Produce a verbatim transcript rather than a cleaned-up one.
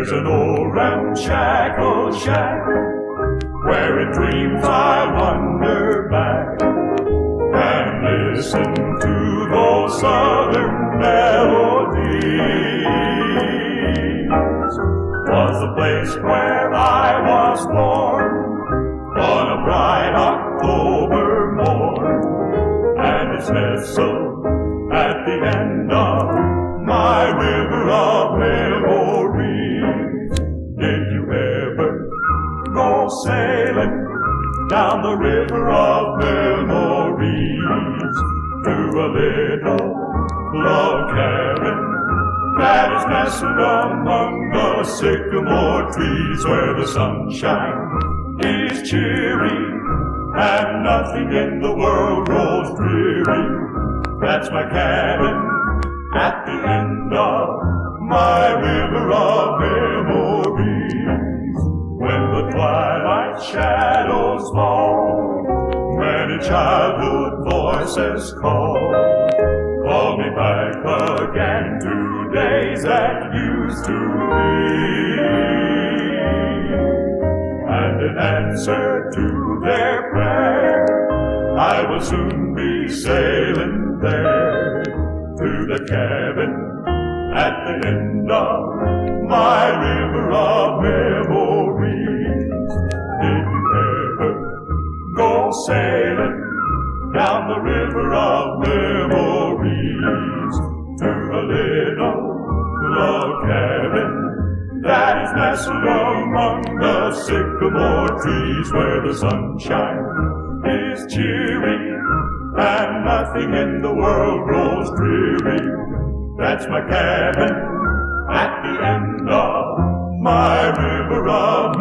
There's an old ramshackle shack where in dreams I wander back and listen to those southern melodies. 'Twas the place where I was born on a bright October morn, and it's nestled at the end of my river of memories. Did you ever go sailing down the river of memories to a little log cabin that is nestled among the sycamore trees, where the sunshine is cheery and nothing in the world grows dreary? That's my cabin at the end of my river of memories. When the twilight shadows fall, many childhood voices call, call me back again to days that used to be. And in answer to their prayer, I will soon be sailing there to the cabin at the end of my river of memories. Did you ever go sailing down the river of memories to a little log cabin that is nestled among the sycamore trees, where the sunshine is cheery and nothing in the world grows dreary? That's my cabin at the end of my river of